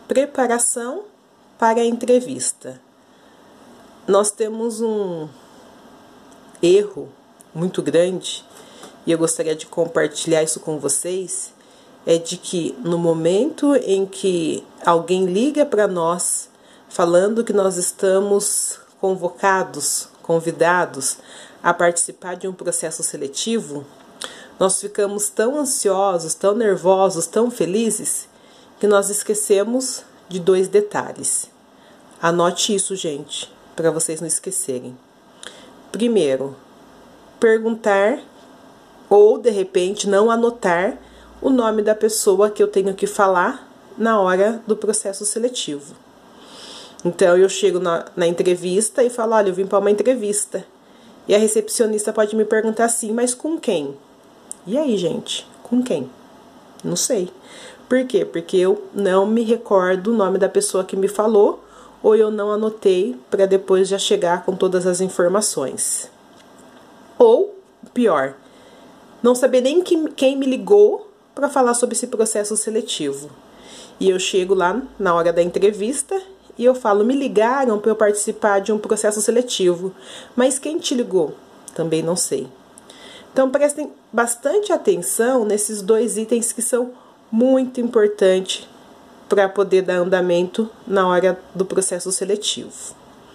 Preparação para a entrevista. Nós temos um erro muito grande, e eu gostaria de compartilhar isso com vocês, é de que no momento em que alguém liga para nós, falando que nós estamos convidados a participar de um processo seletivo, nós ficamos tão ansiosos, tão nervosos, tão felizes, que nós esquecemos de 2 detalhes. Anote isso, gente, para vocês não esquecerem. Primeiro, perguntar ou, de repente, não anotar o nome da pessoa que eu tenho que falar na hora do processo seletivo. Então, eu chego na entrevista e falo, olha, eu vim para uma entrevista. E a recepcionista pode me perguntar assim, mas com quem? E aí, gente, com quem? Não sei. Por quê? Porque eu não me recordo o nome da pessoa que me falou, ou eu não anotei para depois já chegar com todas as informações. Ou, pior, não saber nem quem me ligou para falar sobre esse processo seletivo. E eu chego lá na hora da entrevista e eu falo, me ligaram para eu participar de um processo seletivo. Mas quem te ligou? Também não sei. Então prestem bastante atenção nesses 2 itens que são muito importantes para poder dar andamento na hora do processo seletivo.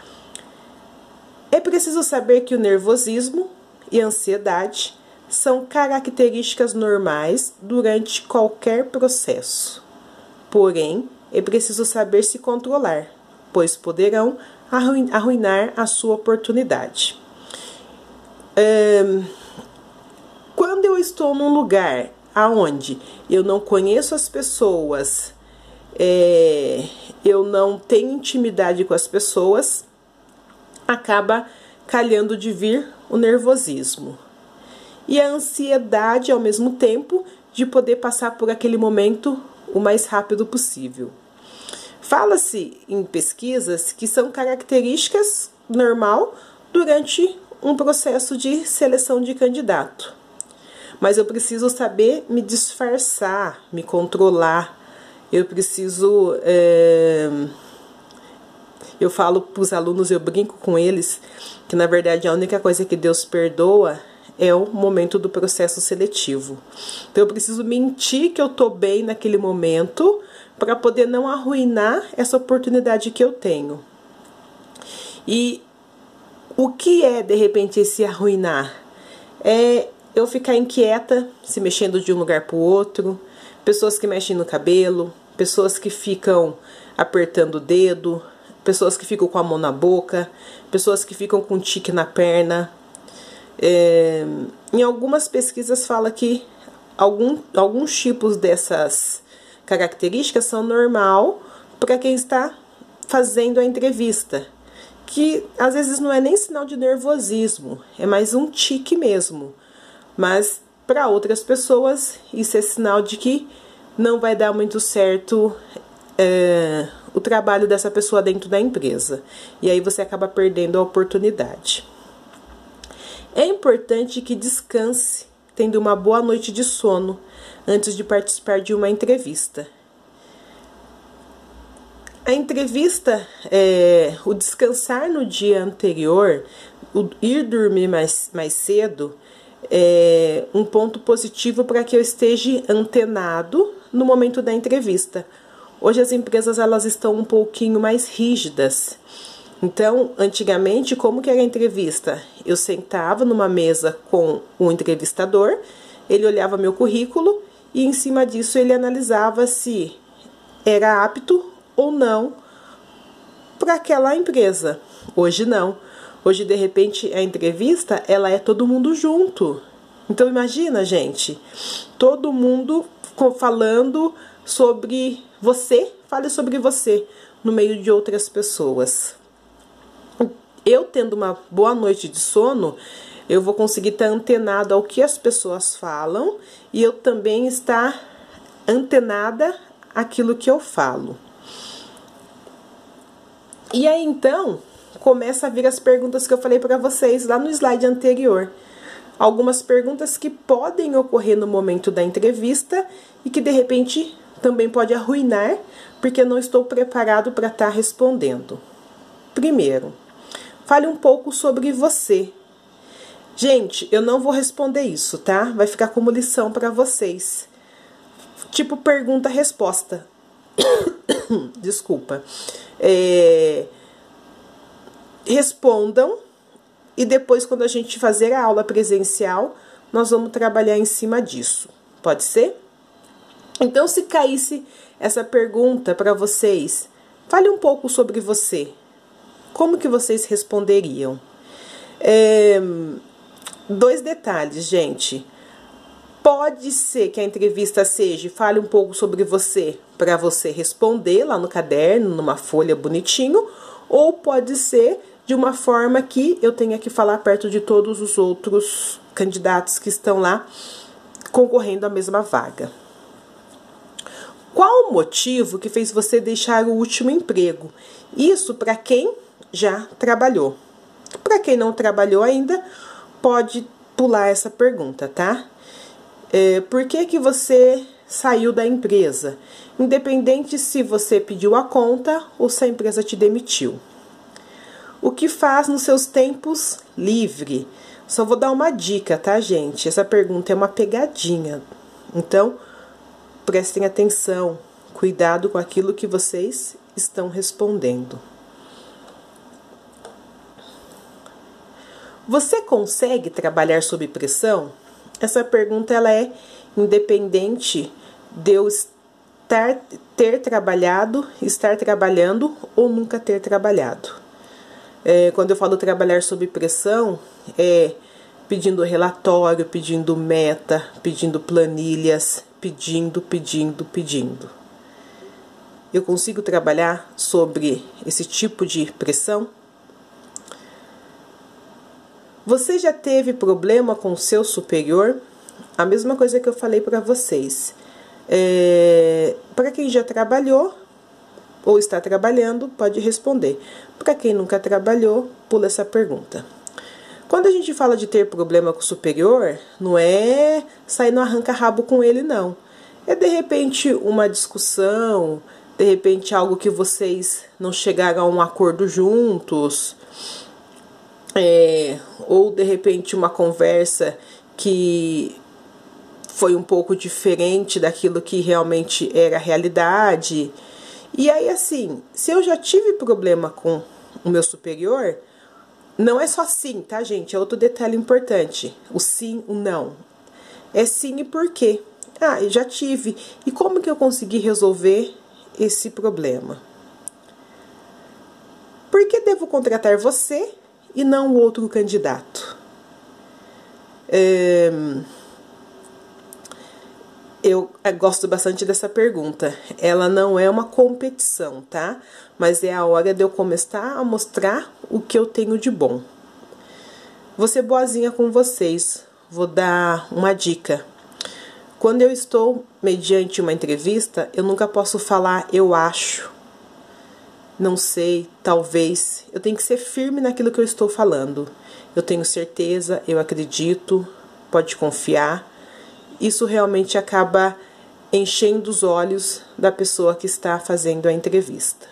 É preciso saber que o nervosismo e a ansiedade são características normais durante qualquer processo. Porém, é preciso saber se controlar, pois poderão arruinar a sua oportunidade. Quando eu estou num lugar aonde eu não conheço as pessoas, eu não tenho intimidade com as pessoas, acaba calhando de vir o nervosismo. E a ansiedade, ao mesmo tempo, de poder passar por aquele momento o mais rápido possível. Fala-se em pesquisas que são características normal durante um processo de seleção de candidato. Mas eu preciso saber me disfarçar, me controlar. Eu preciso... Eu falo para os alunos, eu brinco com eles, que na verdade a única coisa que Deus perdoa é o momento do processo seletivo. Então eu preciso mentir que eu estou bem naquele momento para poder não arruinar essa oportunidade que eu tenho. E o que é, de repente, esse arruinar? É eu ficar inquieta, se mexendo de um lugar para o outro, pessoas que mexem no cabelo, pessoas que ficam apertando o dedo, pessoas que ficam com a mão na boca, pessoas que ficam com tique na perna. Em algumas pesquisas fala que alguns tipos dessas características são normal para quem está fazendo a entrevista, que às vezes não é nem sinal de nervosismo, é mais um tique mesmo. Mas para outras pessoas isso é sinal de que não vai dar muito certo o trabalho dessa pessoa dentro da empresa. E aí você acaba perdendo a oportunidade. É importante que descanse, tendo uma boa noite de sono, antes de participar de uma entrevista. A entrevista, o descansar no dia anterior, o ir dormir mais cedo, é um ponto positivo para que eu esteja antenado no momento da entrevista. Hoje as empresas elas estão um pouquinho mais rígidas. Então, antigamente, como que era a entrevista? Eu sentava numa mesa com o entrevistador, ele olhava meu currículo e em cima disso ele analisava se era apto ou não para aquela empresa. Hoje não. Hoje, de repente, a entrevista, ela é todo mundo junto. Então, imagina, gente, todo mundo falando sobre você, fale sobre você, no meio de outras pessoas. Eu tendo uma boa noite de sono, eu vou conseguir estar antenado ao que as pessoas falam e eu também estar antenada àquilo que eu falo. E aí, então, começa a vir as perguntas que eu falei para vocês lá no slide anterior. Algumas perguntas que podem ocorrer no momento da entrevista e que, de repente, também pode arruinar, porque não estou preparado para estar respondendo. Primeiro, fale um pouco sobre você. Gente, eu não vou responder isso, tá? Vai ficar como lição para vocês. Tipo pergunta-resposta. Desculpa. Respondam e depois, quando a gente fazer a aula presencial, nós vamos trabalhar em cima disso. Pode ser? Então, se caísse essa pergunta para vocês, fale um pouco sobre você. Como que vocês responderiam? 2 detalhes, gente. Pode ser que a entrevista seja, fale um pouco sobre você, para você responder lá no caderno, numa folha bonitinho, ou pode ser de uma forma que eu tenha que falar perto de todos os outros candidatos que estão lá concorrendo à mesma vaga. Qual o motivo que fez você deixar o último emprego? Isso para quem já trabalhou. Para quem não trabalhou ainda, pode pular essa pergunta, tá? Por que você saiu da empresa? Independente se você pediu a conta ou se a empresa te demitiu. O que faz nos seus tempos livres? Só vou dar uma dica, tá, gente? Essa pergunta é uma pegadinha. Então, prestem atenção. Cuidado com aquilo que vocês estão respondendo. Você consegue trabalhar sob pressão? Essa pergunta ela é independente de eu ter trabalhado, estar trabalhando ou nunca ter trabalhado. Quando eu falo trabalhar sob pressão, pedindo relatório, pedindo meta, pedindo planilhas, pedindo. Eu consigo trabalhar sobre esse tipo de pressão? Você já teve problema com o seu superior? A mesma coisa que eu falei para vocês. Para quem já trabalhou ou está trabalhando, pode responder. Para quem nunca trabalhou, pula essa pergunta. Quando a gente fala de ter problema com o superior, não é sair no arranca-rabo com ele, não. É de repente uma discussão, de repente algo que vocês não chegaram a um acordo juntos. Ou de repente uma conversa que foi um pouco diferente daquilo que realmente era a realidade. E aí, assim, se eu já tive problema com o meu superior, não é só sim, tá, gente? É outro detalhe importante. O sim, o não. É sim e por quê? Eu já tive. E como que eu consegui resolver esse problema? Por que devo contratar você e não o outro candidato? Eu gosto bastante dessa pergunta. Ela não é uma competição, tá? Mas é a hora de eu começar a mostrar o que eu tenho de bom. Vou ser boazinha com vocês. Vou dar uma dica. Quando eu estou mediante uma entrevista, eu nunca posso falar eu acho, não sei, talvez. Eu tenho que ser firme naquilo que eu estou falando. Eu tenho certeza, eu acredito, pode confiar. Isso realmente acaba enchendo os olhos da pessoa que está fazendo a entrevista.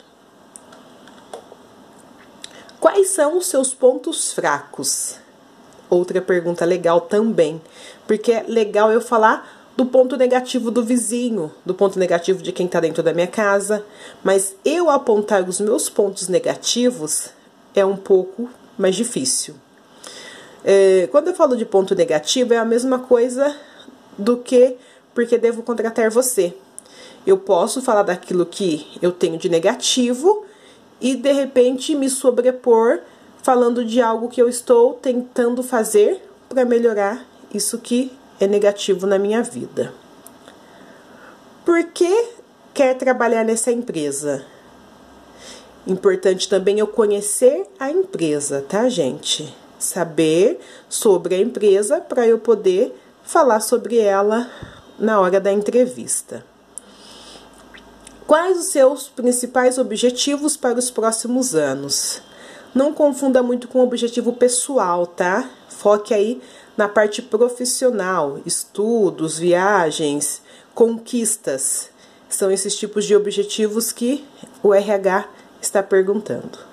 Quais são os seus pontos fracos? Outra pergunta legal também, porque é legal eu falar do ponto negativo do vizinho, do ponto negativo de quem está dentro da minha casa, mas eu apontar os meus pontos negativos é um pouco mais difícil. Quando eu falo de ponto negativo, é a mesma coisa do que porque devo contratar você. Eu posso falar daquilo que eu tenho de negativo e de repente me sobrepor falando de algo que eu estou tentando fazer para melhorar isso que é negativo na minha vida. Por que quer trabalhar nessa empresa? Importante também eu conhecer a empresa, tá, gente? Saber sobre a empresa para eu poder falar sobre ela na hora da entrevista. Quais os seus principais objetivos para os próximos anos? Não confunda muito com o objetivo pessoal, tá? Foque aí na parte profissional, estudos, viagens, conquistas. São esses tipos de objetivos que o RH está perguntando.